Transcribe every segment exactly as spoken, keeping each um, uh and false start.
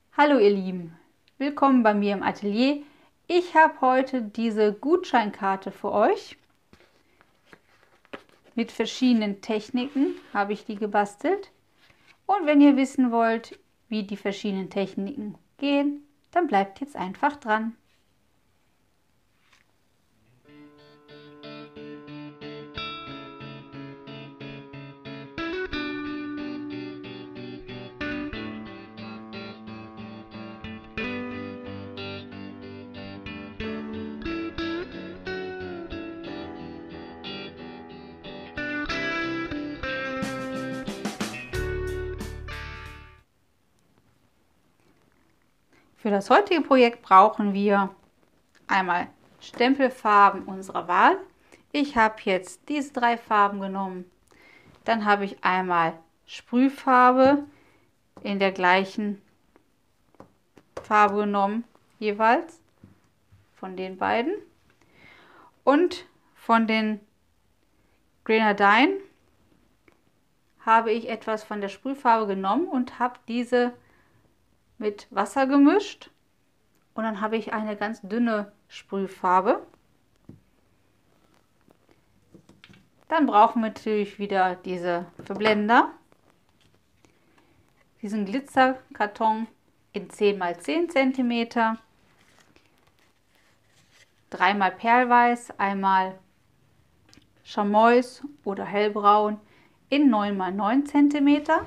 Hallo ihr Lieben, willkommen bei mir im Atelier. Ich habe heute diese Gutscheinkarte für euch. Mit verschiedenen Techniken habe ich die gebastelt. Und wenn ihr wissen wollt, wie die verschiedenen Techniken gehen, dann bleibt jetzt einfach dran. Für das heutige Projekt brauchen wir einmal Stempelfarben unserer Wahl. Ich habe jetzt diese drei Farben genommen. Dann habe ich einmal Sprühfarbe in der gleichen Farbe genommen, jeweils von den beiden. Und von den Grenadine habe ich etwas von der Sprühfarbe genommen und habe diese mit Wasser gemischt. Und dann habe ich eine ganz dünne Sprühfarbe. Dann brauchen wir natürlich wieder diese Verblender. Diesen Glitzerkarton in zehn mal zehn Zentimeter. Dreimal Perlweiß, einmal Chamois oder Hellbraun in neun mal neun Zentimeter.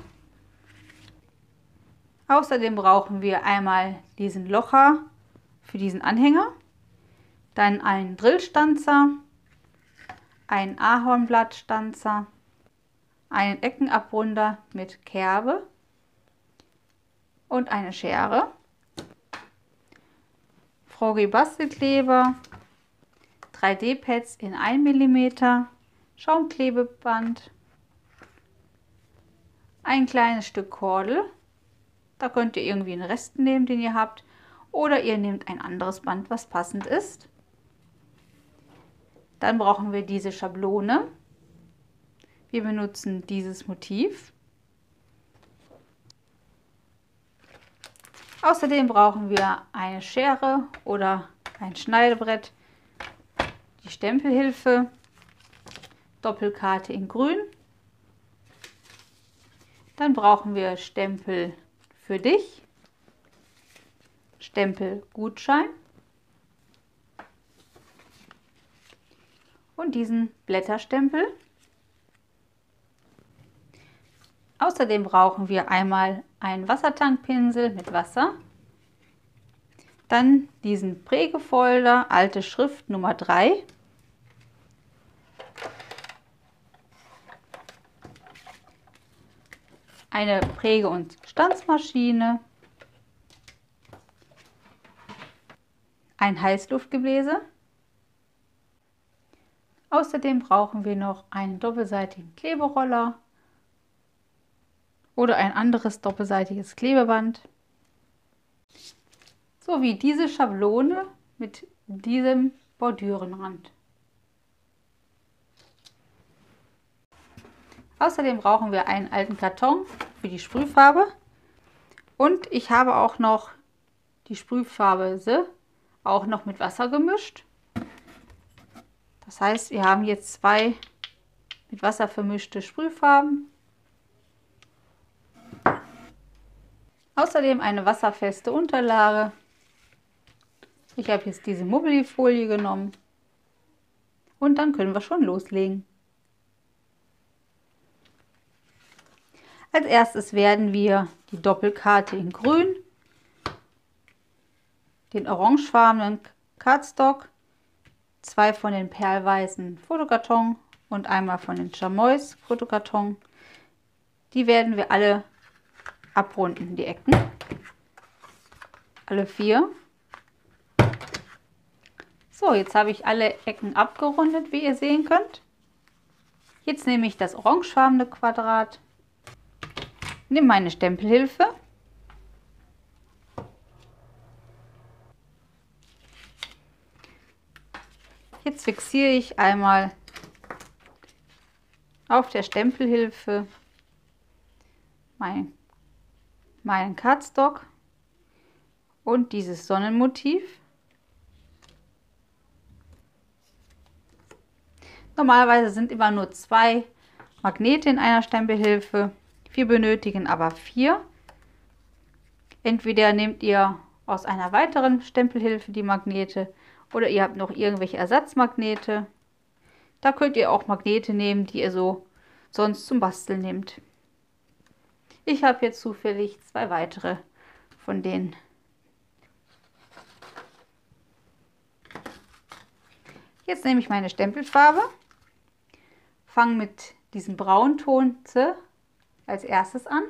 Außerdem brauchen wir einmal diesen Locher für diesen Anhänger, dann einen Drillstanzer, einen Ahornblattstanzer, einen Eckenabrunder mit Kerbe und eine Schere, Froggy Bastelkleber, drei D Pads in ein Millimeter, Schaumklebeband, ein kleines Stück Kordel. Da könnt ihr irgendwie einen Rest nehmen, den ihr habt, oder ihr nehmt ein anderes Band, was passend ist. Dann brauchen wir diese Schablone. Wir benutzen dieses Motiv. Außerdem brauchen wir eine Schere oder ein Schneidebrett, die Stempelhilfe, Doppelkarte in Grün. Dann brauchen wir Stempel für dich, Stempelgutschein und diesen Blätterstempel. Außerdem brauchen wir einmal einen Wassertankpinsel mit Wasser, dann diesen Prägefolder, alte Schrift Nummer drei, eine Präge- und Stanzmaschine, ein Heißluftgebläse. Außerdem brauchen wir noch einen doppelseitigen Kleberoller oder ein anderes doppelseitiges Klebeband, sowie diese Schablone mit diesem Bordürenrand. Außerdem brauchen wir einen alten Karton für die Sprühfarbe und ich habe auch noch die Sprühfarbe auch noch mit Wasser gemischt. Das heißt, wir haben jetzt zwei mit Wasser vermischte Sprühfarben. Außerdem eine wasserfeste Unterlage. Ich habe jetzt diese Mubbli-Folie genommen und dann können wir schon loslegen. Als erstes werden wir die Doppelkarte in Grün, den orangefarbenen Cardstock, zwei von den perlweißen Fotokarton und einmal von den Chamois Fotokarton. Die werden wir alle abrunden, die Ecken. Alle vier. So, jetzt habe ich alle Ecken abgerundet, wie ihr sehen könnt. Jetzt nehme ich das orangefarbene Quadrat, nehme meine Stempelhilfe, jetzt fixiere ich einmal auf der Stempelhilfe mein, meinen Cardstock und dieses Sonnenmotiv. Normalerweise sind immer nur zwei Magnete in einer Stempelhilfe. Wir benötigen aber vier. Entweder nehmt ihr aus einer weiteren Stempelhilfe die Magnete oder ihr habt noch irgendwelche Ersatzmagnete. Da könnt ihr auch Magnete nehmen, die ihr so sonst zum Basteln nehmt. Ich habe jetzt zufällig zwei weitere von denen. Jetzt nehme ich meine Stempelfarbe, fange mit diesem Braunton als erstes an.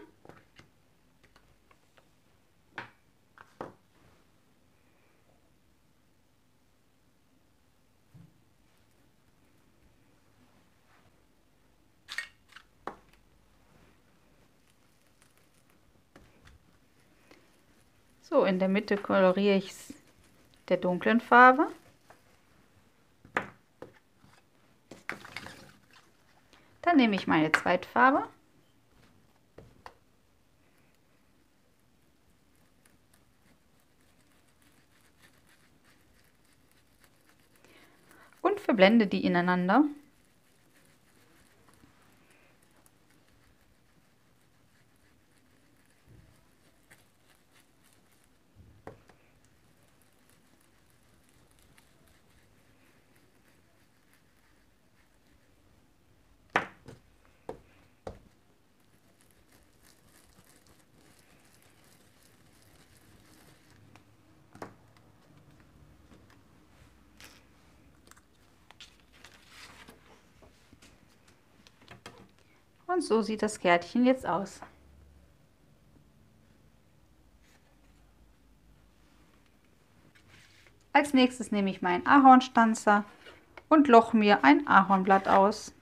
So, in der Mitte koloriere ich es der dunklen Farbe. Dann nehme ich meine Zweitfarbe. Und verblende die ineinander. Und so sieht das Kärtchen jetzt aus. Als nächstes nehme ich meinen Ahornstanzer und loche mir ein Ahornblatt aus.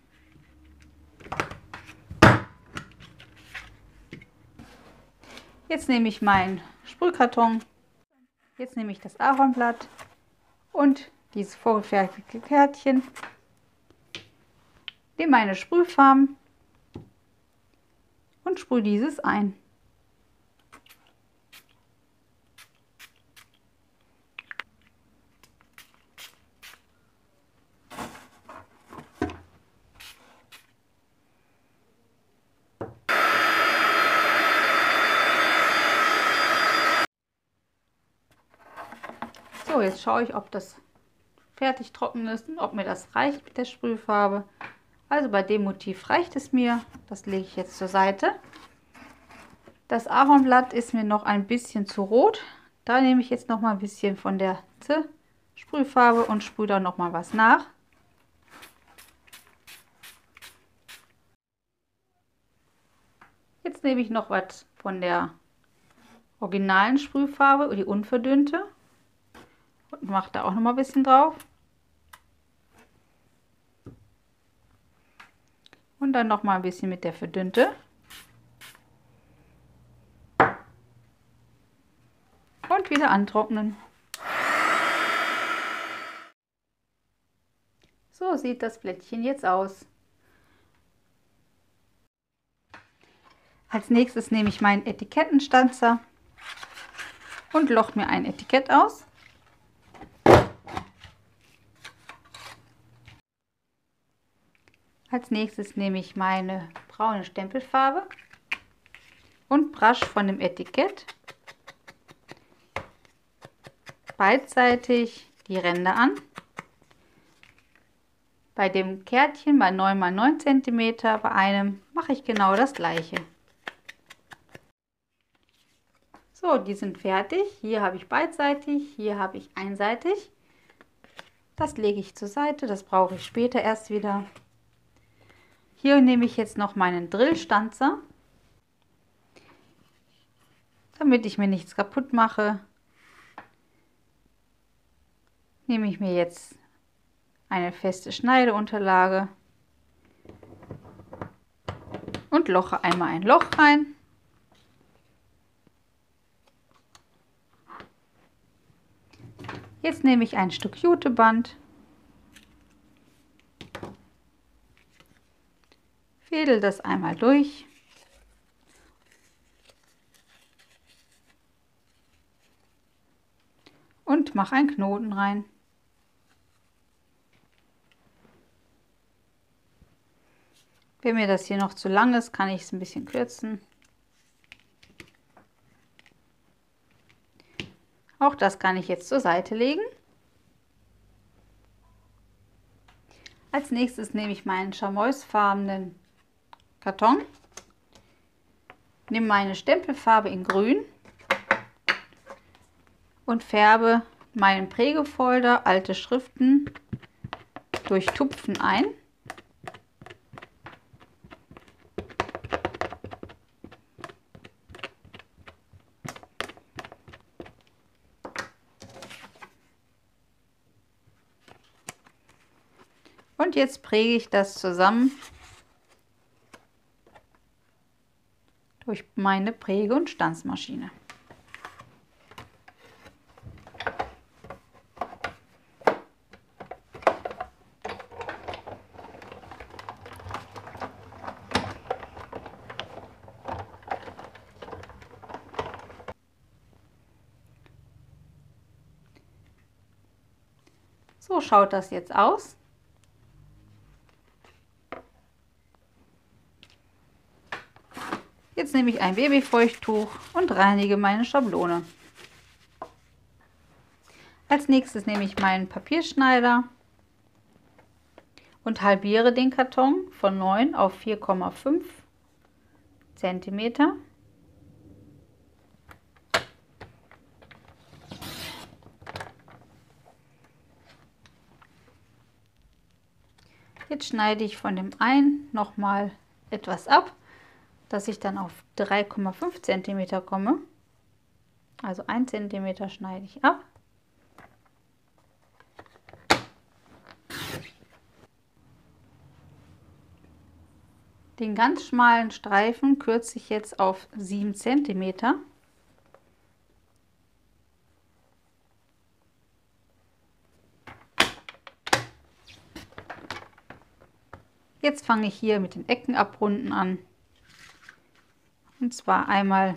Jetzt nehme ich meinen Sprühkarton. Jetzt nehme ich das Ahornblatt und dieses vorgefertigte Kärtchen. Nehme meine Sprühfarben und sprühe dieses ein. So, jetzt schaue ich, ob das fertig trocken ist und ob mir das reicht mit der Sprühfarbe. Also bei dem Motiv reicht es mir. Das lege ich jetzt zur Seite. Das Ahornblatt ist mir noch ein bisschen zu rot. Da nehme ich jetzt noch mal ein bisschen von der Sprühfarbe und sprühe da noch mal was nach. Jetzt nehme ich noch was von der originalen Sprühfarbe, die unverdünnte, und mache da auch noch mal ein bisschen drauf. Und dann noch mal ein bisschen mit der verdünnte. Und wieder antrocknen. So sieht das Blättchen jetzt aus. Als nächstes nehme ich meinen Etikettenstanzer und loche mir ein Etikett aus. Als nächstes nehme ich meine braune Stempelfarbe und Brush von dem Etikett beidseitig die Ränder an. Bei dem Kärtchen bei neun mal neun Zentimeter, bei einem mache ich genau das gleiche. So, die sind fertig. Hier habe ich beidseitig, hier habe ich einseitig. Das lege ich zur Seite, das brauche ich später erst wieder. Hier nehme ich jetzt noch meinen Drillstanzer, damit ich mir nichts kaputt mache. Nehme ich mir jetzt eine feste Schneideunterlage und loche einmal ein Loch rein. Jetzt nehme ich ein Stück Juteband, fädel das einmal durch und mache einen Knoten rein. Wenn mir das hier noch zu lang ist, kann ich es ein bisschen kürzen. Auch das kann ich jetzt zur Seite legen. Als nächstes nehme ich meinen chamoisfarbenen Karton, nehme meine Stempelfarbe in Grün und färbe meinen Prägefolder Alte Schriften durch Tupfen ein. Und jetzt präge ich das zusammen durch meine Präge- und Stanzmaschine. So schaut das jetzt aus. Jetzt nehme ich ein Babyfeuchttuch und reinige meine Schablone. Als nächstes nehme ich meinen Papierschneider und halbiere den Karton von neun auf vier Komma fünf Zentimeter. Jetzt schneide ich von dem einen noch mal etwas ab, dass ich dann auf drei Komma fünf Zentimeter komme. Also ein Zentimeter schneide ich ab. Den ganz schmalen Streifen kürze ich jetzt auf sieben Zentimeter. Jetzt fange ich hier mit den Ecken abrunden an. Und zwar einmal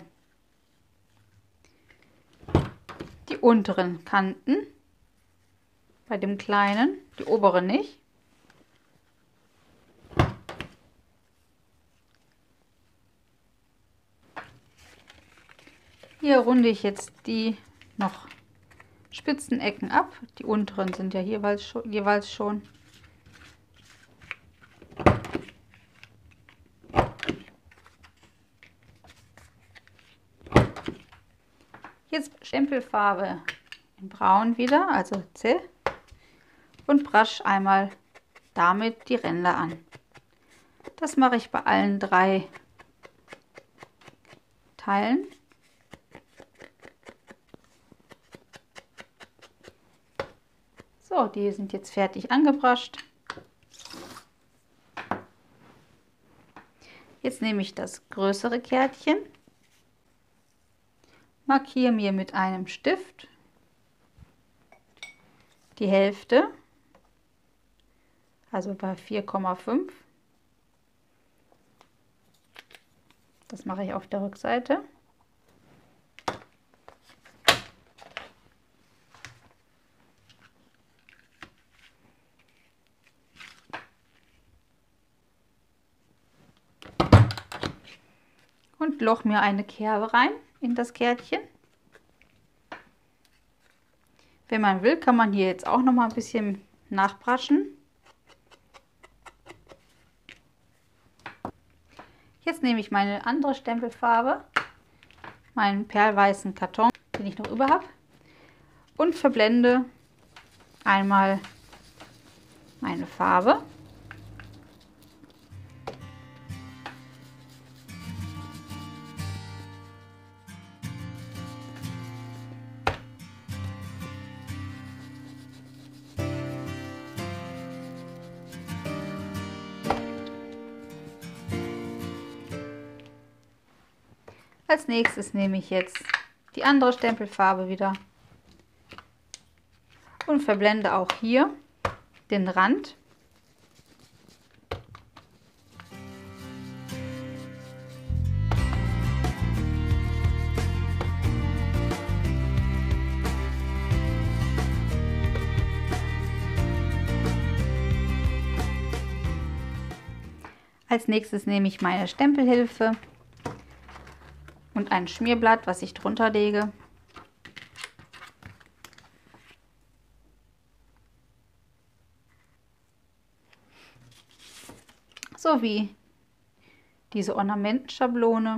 die unteren Kanten bei dem kleinen, die oberen nicht. Hier runde ich jetzt die noch spitzen Ecken ab. Die unteren sind ja jeweils schon, jeweils schon. Jetzt Stempelfarbe in Braun wieder, also C, und brusche einmal damit die Ränder an. Das mache ich bei allen drei Teilen. So, die sind jetzt fertig angebrascht. Jetzt nehme ich das größere Kärtchen, markiere mir mit einem Stift die Hälfte, also bei vier Komma fünf. Das mache ich auf der Rückseite. Und loch mir eine Kerbe rein in das Kärtchen. Wenn man will, kann man hier jetzt auch noch mal ein bisschen nachbraschen. Jetzt nehme ich meine andere Stempelfarbe, meinen perlweißen Karton, den ich noch über habe, und verblende einmal meine Farbe. Als nächstes nehme ich jetzt die andere Stempelfarbe wieder und verblende auch hier den Rand. Als nächstes nehme ich meine Stempelhilfe und ein Schmierblatt, was ich drunter lege. Sowie diese Ornamentenschablone.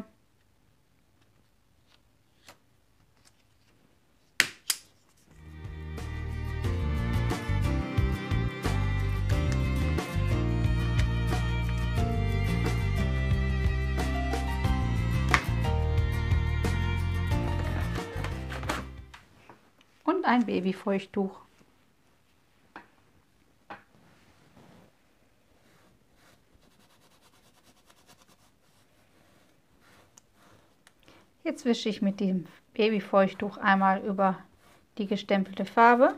Und ein Babyfeuchttuch. Jetzt wische ich mit dem Babyfeuchttuch einmal über die gestempelte Farbe.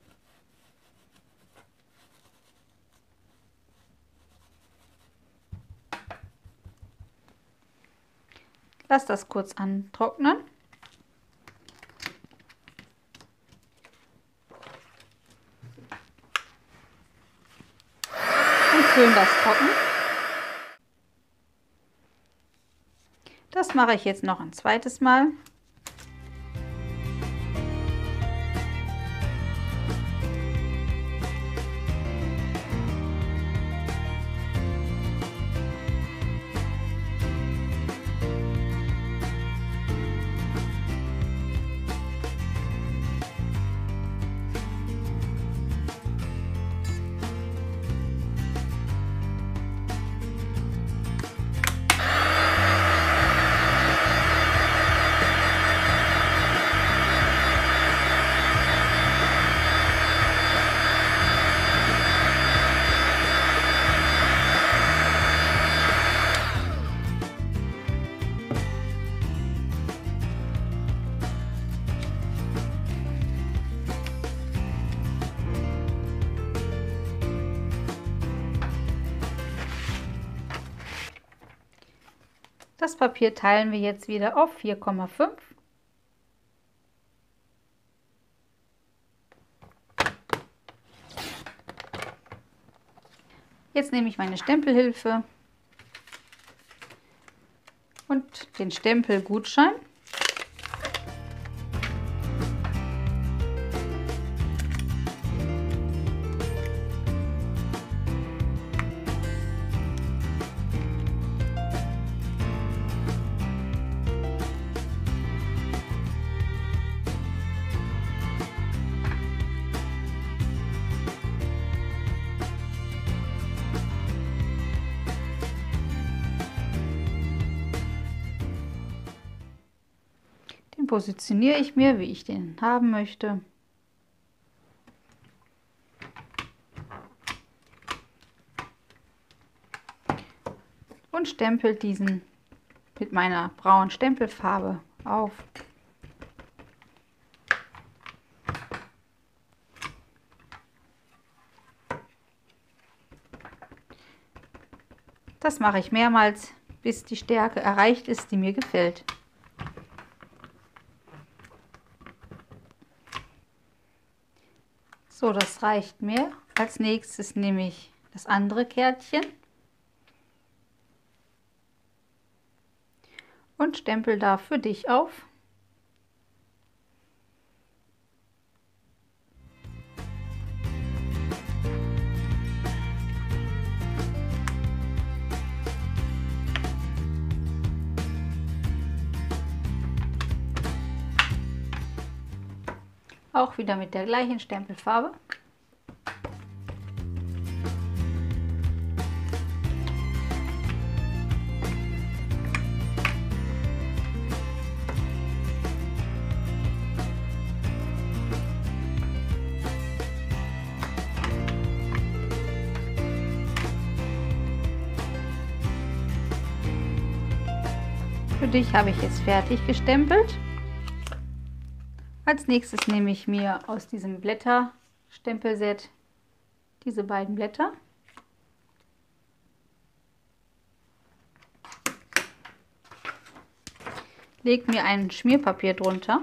Lass das kurz antrocknen. Und föhn das trocken. Das mache ich jetzt noch ein zweites Mal. Das Papier teilen wir jetzt wieder auf vier Komma fünf. Jetzt nehme ich meine Stempelhilfe und den Stempelgutschein. Den positioniere ich mir, wie ich den haben möchte. Und stempel diesen mit meiner braunen Stempelfarbe auf. Das mache ich mehrmals, bis die Stärke erreicht ist, die mir gefällt. So, das reicht mir. Als nächstes nehme ich das andere Kärtchen und stempel da für dich auf. Auch wieder mit der gleichen Stempelfarbe. Für dich habe ich jetzt fertig gestempelt. Als nächstes nehme ich mir aus diesem Blätterstempelset diese beiden Blätter. Lege mir ein Schmierpapier drunter.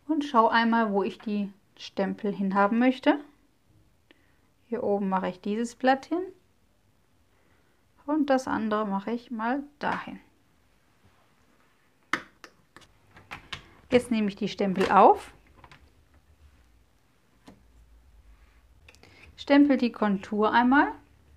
und schaue einmal, wo ich die Stempel hinhaben möchte. Hier oben mache ich dieses Blatt hin und das andere mache ich mal dahin. Jetzt nehme ich die Stempel auf, stempel die Kontur einmal .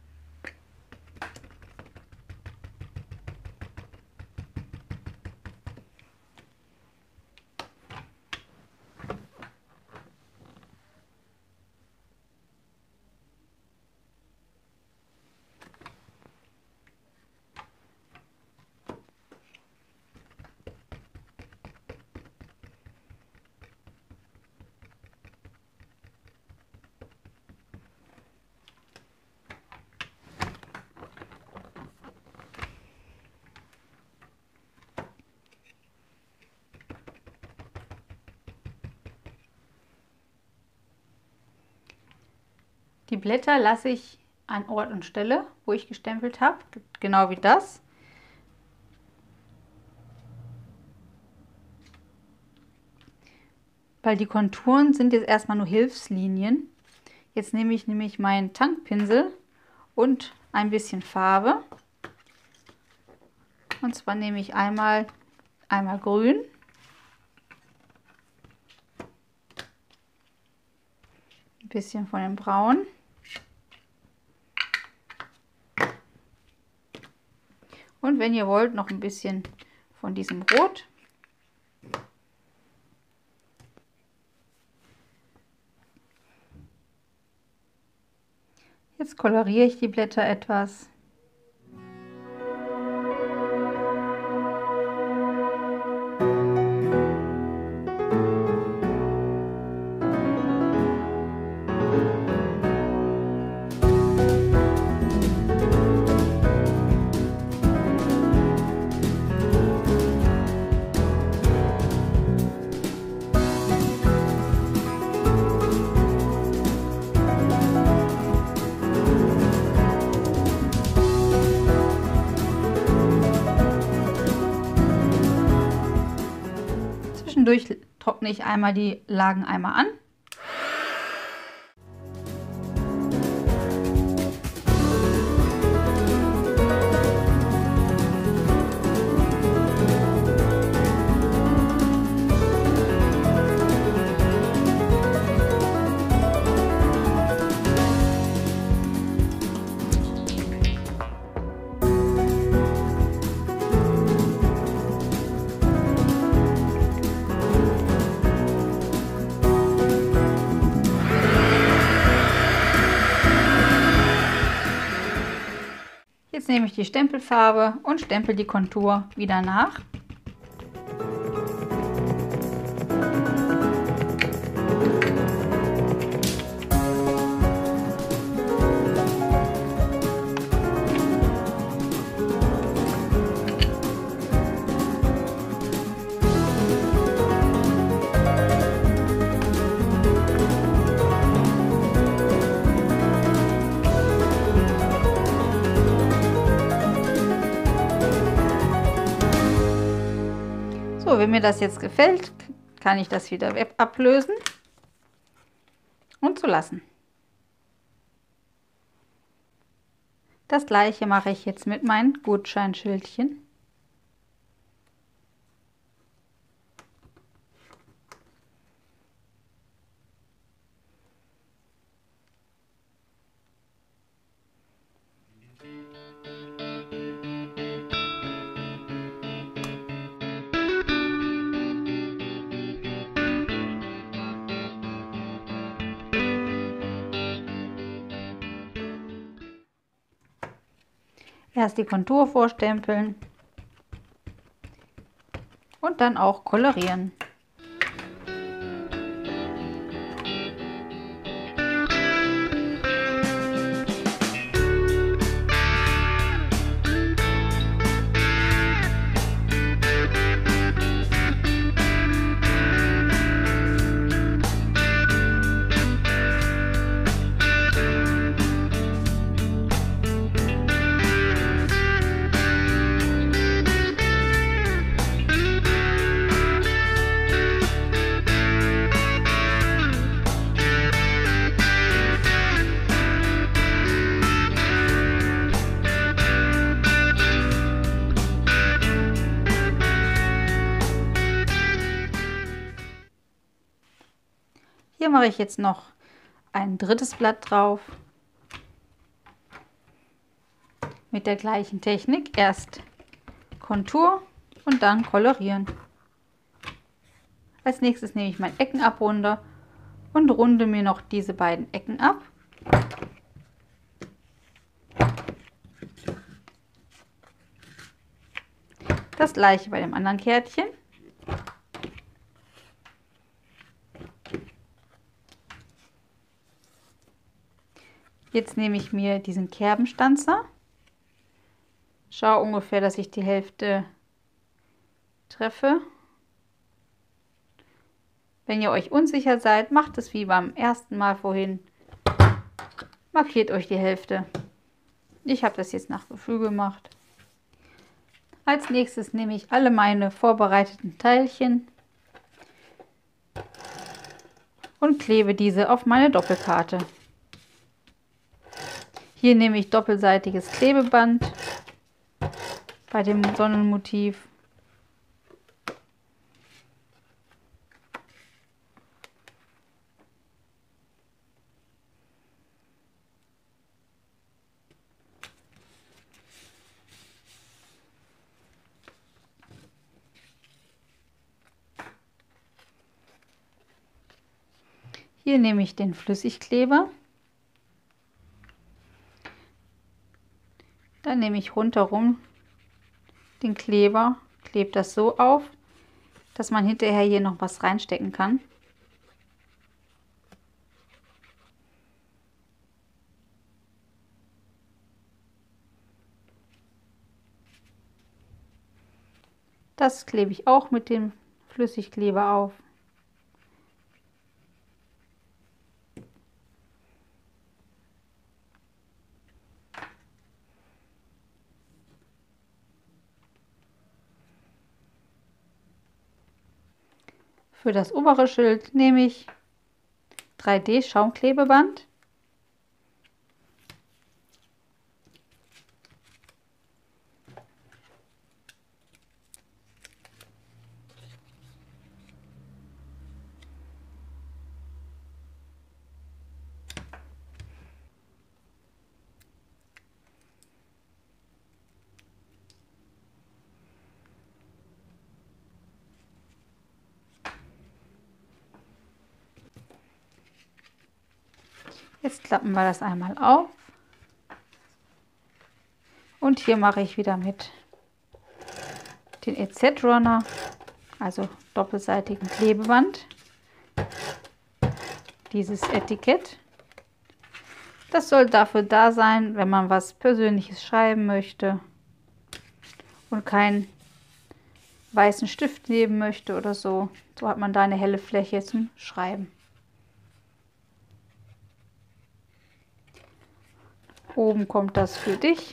Die Blätter lasse ich an Ort und Stelle, wo ich gestempelt habe, genau wie das. Weil die Konturen sind jetzt erstmal nur Hilfslinien. Jetzt nehme ich nämlich meinen Tankpinsel und ein bisschen Farbe. Und zwar nehme ich einmal, einmal grün. Ein bisschen von dem Braun. Und wenn ihr wollt, noch ein bisschen von diesem Rot. Jetzt koloriere ich die Blätter etwas. Zwischendurch trockne ich einmal die Lagen einmal an. Jetzt nehme ich die Stempelfarbe und stempel die Kontur wieder nach. So, wenn mir das jetzt gefällt, kann ich das wieder ablösen und so lassen. Das gleiche mache ich jetzt mit meinen Gutscheinschildchen. Erst die Kontur vorstempeln und dann auch kolorieren. Hier mache ich jetzt noch ein drittes Blatt drauf. Mit der gleichen Technik. Erst Kontur und dann kolorieren. Als nächstes nehme ich meinen Eckenabrunder und runde mir noch diese beiden Ecken ab. Das gleiche bei dem anderen Kärtchen. Jetzt nehme ich mir diesen Kerbenstanzer. Schau ungefähr, dass ich die Hälfte treffe. Wenn ihr euch unsicher seid, macht es wie beim ersten Mal vorhin. Markiert euch die Hälfte. Ich habe das jetzt nach Gefühl gemacht. Als nächstes nehme ich alle meine vorbereiteten Teilchen und klebe diese auf meine Doppelkarte. Hier nehme ich doppelseitiges Klebeband bei dem Sonnenmotiv. Hier nehme ich den Flüssigkleber. Dann nehme ich rundherum den Kleber, klebe das so auf, dass man hinterher hier noch was reinstecken kann. Das klebe ich auch mit dem Flüssigkleber auf. Für das obere Schild nehme ich drei D Schaumklebeband. Jetzt klappen wir das einmal auf und hier mache ich wieder mit den E Z-Runner, also doppelseitigen Klebeband, dieses Etikett. Das soll dafür da sein, wenn man was Persönliches schreiben möchte und keinen weißen Stift nehmen möchte oder so. So hat man da eine helle Fläche zum Schreiben. Oben kommt das für dich.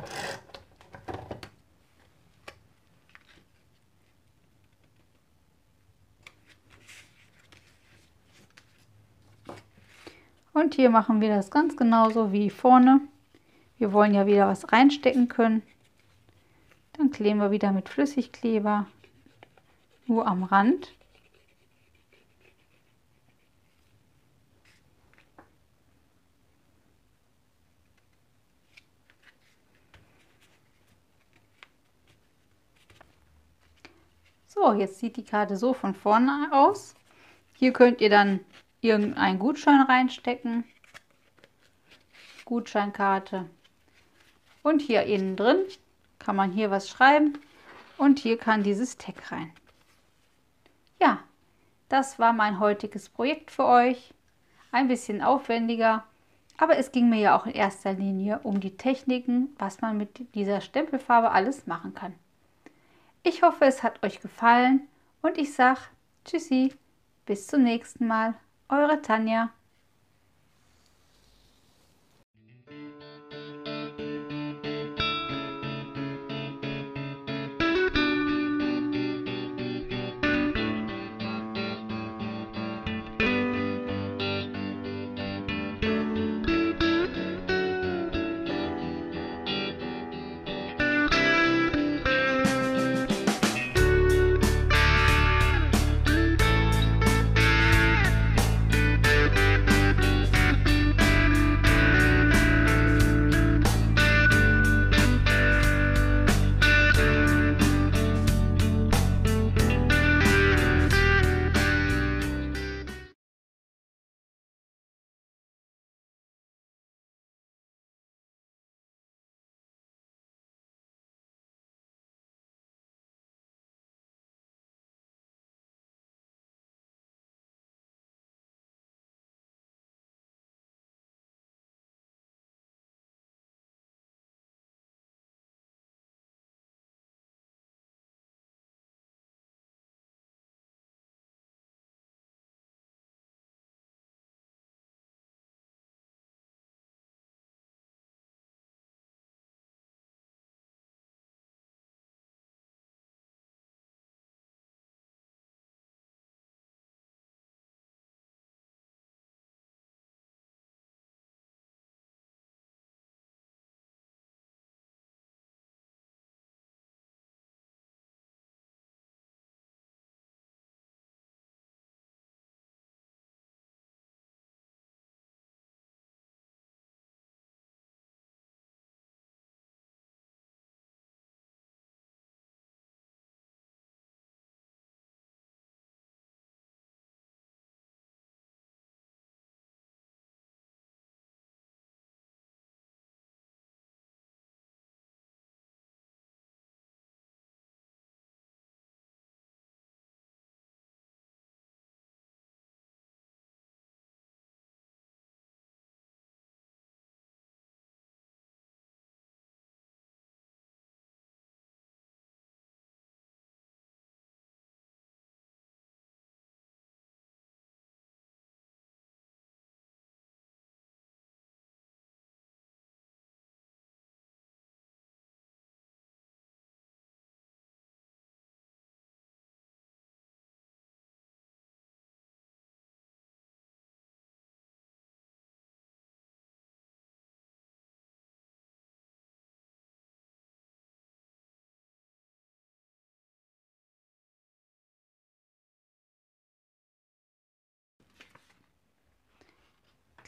Und hier machen wir das ganz genauso wie vorne. Wir wollen ja wieder was reinstecken können. Dann kleben wir wieder mit Flüssigkleber nur am Rand. So, jetzt sieht die Karte so von vorne aus. Hier könnt ihr dann irgendeinen Gutschein reinstecken. Gutscheinkarte. Und hier innen drin kann man hier was schreiben. Und hier kann dieses Tag rein. Ja, das war mein heutiges Projekt für euch. Ein bisschen aufwendiger. Aber es ging mir ja auch in erster Linie um die Techniken, was man mit dieser Stempelfarbe alles machen kann. Ich hoffe, es hat euch gefallen und ich sage Tschüssi, bis zum nächsten Mal. Eure Tanja.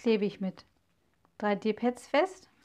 klebe ich mit drei D-Pads fest.